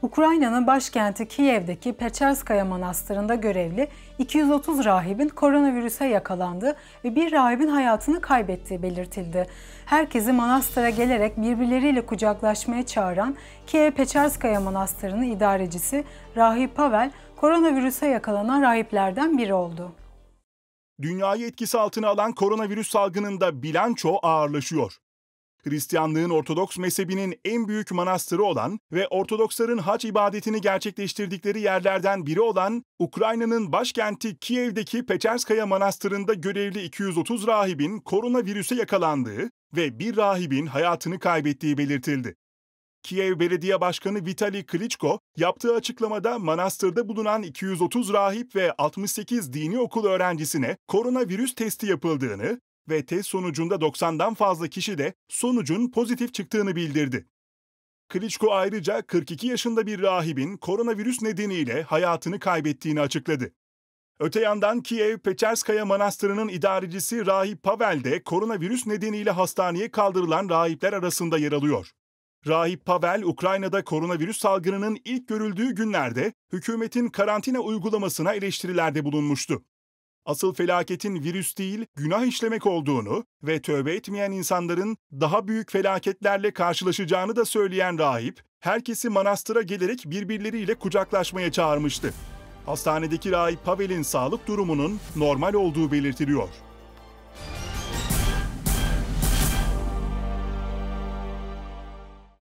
Ukrayna'nın başkenti Kiev'deki Pecherskaya Manastırı'nda görevli 230 rahibin koronavirüse yakalandığı ve bir rahibin hayatını kaybettiği belirtildi. Herkesi manastıra gelerek birbirleriyle kucaklaşmaya çağıran Kiev Pecherskaya Manastırı'nın idarecisi Rahip Pavel, koronavirüse yakalanan rahiplerden biri oldu. Dünyayı etkisi altına alan koronavirüs salgınında bilanço ağırlaşıyor. Hristiyanlığın Ortodoks mezhebinin en büyük manastırı olan ve Ortodoksların hac ibadetini gerçekleştirdikleri yerlerden biri olan Ukrayna'nın başkenti Kiev'deki Pecherskaya Manastırı'nda görevli 230 rahibin koronavirüse yakalandığı ve bir rahibin hayatını kaybettiği belirtildi. Kiev Belediye Başkanı Vitali Klitschko yaptığı açıklamada manastırda bulunan 230 rahip ve 68 dini okul öğrencisine koronavirüs testi yapıldığını ve test sonucunda 90'dan fazla kişi de sonucun pozitif çıktığını bildirdi. Klitschko ayrıca 42 yaşında bir rahibin koronavirüs nedeniyle hayatını kaybettiğini açıkladı. Öte yandan Kiev Pecherskaya Manastırı'nın idarecisi Rahip Pavel de koronavirüs nedeniyle hastaneye kaldırılan rahipler arasında yer alıyor. Rahip Pavel, Ukrayna'da koronavirüs salgınının ilk görüldüğü günlerde hükümetin karantina uygulamasına eleştirilerde bulunmuştu. Asıl felaketin virüs değil, günah işlemek olduğunu ve tövbe etmeyen insanların daha büyük felaketlerle karşılaşacağını da söyleyen rahip, herkesi manastıra gelerek birbirleriyle kucaklaşmaya çağırmıştı. Hastanedeki rahip Pavel'in sağlık durumunun normal olduğu belirtiliyor.